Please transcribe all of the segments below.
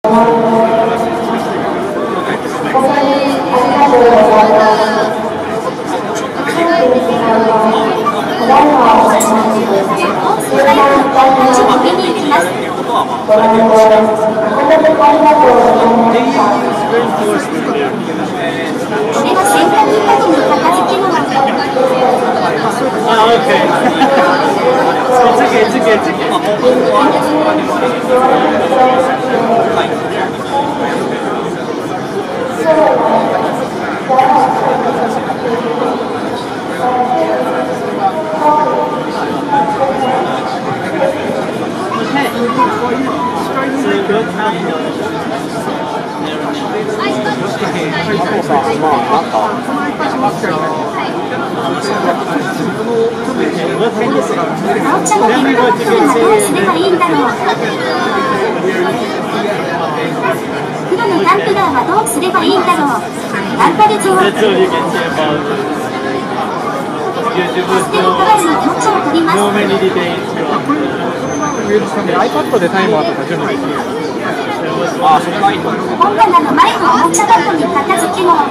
iPad でタイマーとか準備できる。 ああ、それがいいと思う。 本棚の前のおもちゃ箱に片付けも。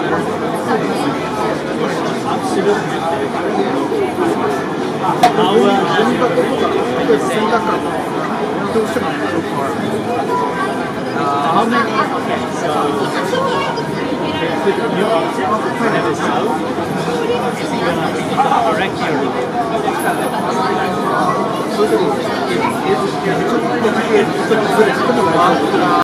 それでも